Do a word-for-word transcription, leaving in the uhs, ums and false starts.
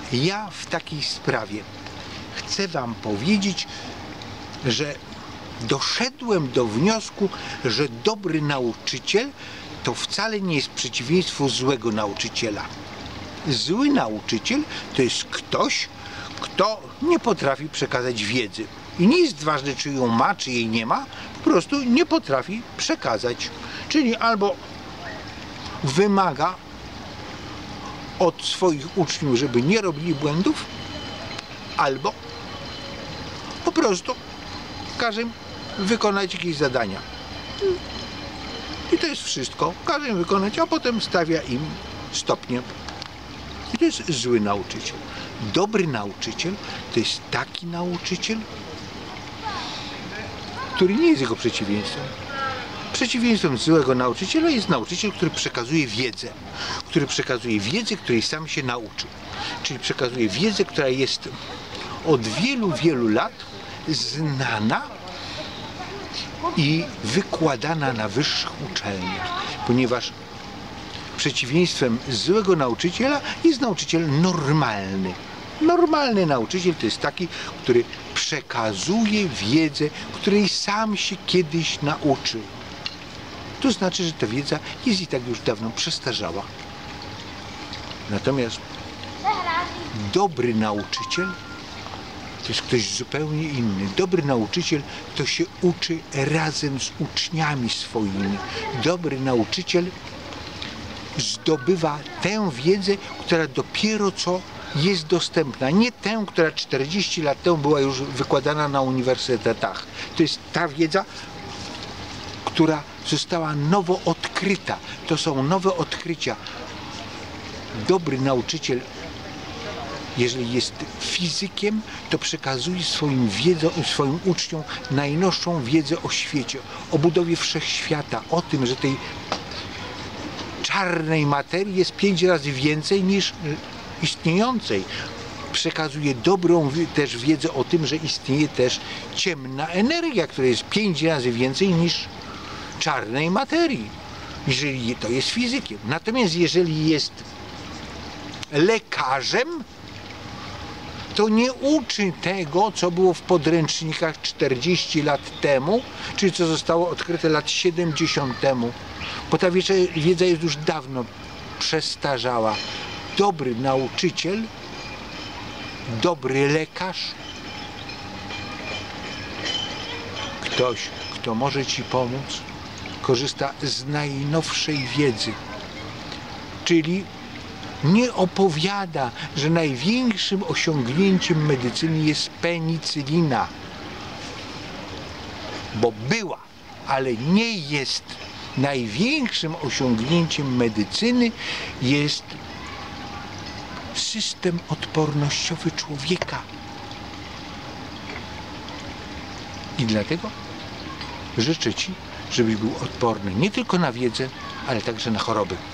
Ja w takiej sprawie chcę wam powiedzieć, że doszedłem do wniosku, że dobry nauczyciel to wcale nie jest przeciwieństwo złego nauczyciela. Zły nauczyciel to jest ktoś, kto nie potrafi przekazać wiedzy. I nie jest ważne, czy ją ma, czy jej nie ma, po prostu nie potrafi przekazać. Czyli albo wymaga od swoich uczniów, żeby nie robili błędów, albo po prostu każe im wykonać jakieś zadania. I to jest wszystko. Każe im wykonać, a potem stawia im stopnie. I to jest zły nauczyciel. Dobry nauczyciel to jest taki nauczyciel, który nie jest jego przeciwieństwem. Przeciwieństwem złego nauczyciela jest nauczyciel, który przekazuje wiedzę. Który przekazuje wiedzę, której sam się nauczył. Czyli przekazuje wiedzę, która jest od wielu, wielu lat znana i wykładana na wyższych uczelniach. Ponieważ przeciwieństwem złego nauczyciela jest nauczyciel normalny. Normalny nauczyciel to jest taki, który przekazuje wiedzę, której sam się kiedyś nauczył. To znaczy, że ta wiedza jest i tak już dawno przestarzała. Natomiast dobry nauczyciel to jest ktoś zupełnie inny. Dobry nauczyciel to się uczy razem z uczniami swoimi. Dobry nauczyciel zdobywa tę wiedzę, która dopiero co jest dostępna. Nie tę, która czterdzieści lat temu była już wykładana na uniwersytetach. To jest ta wiedza, która została nowo odkryta. To są nowe odkrycia. Dobry nauczyciel, jeżeli jest fizykiem, to przekazuje swoim, wiedzom, swoim uczniom najnowszą wiedzę o świecie, o budowie wszechświata, o tym, że tej czarnej materii jest pięć razy więcej niż istniejącej. Przekazuje dobrą też wiedzę o tym, że istnieje też ciemna energia, która jest pięć razy więcej niż czarnej materii, jeżeli to jest fizykiem. Natomiast jeżeli jest lekarzem, to nie uczy tego, co było w podręcznikach czterdzieści lat temu, czy co zostało odkryte lat siedemdziesiąt temu, bo ta wiedza jest już dawno przestarzała. Dobry nauczyciel, dobry lekarz, ktoś, kto może ci pomóc, korzysta z najnowszej wiedzy, czyli nie opowiada, że największym osiągnięciem medycyny jest penicylina, bo była, ale nie jest. Największym osiągnięciem medycyny jest system odpornościowy człowieka. I dlatego życzę ci, żebyś był odporny nie tylko na wiedzę, ale także na choroby.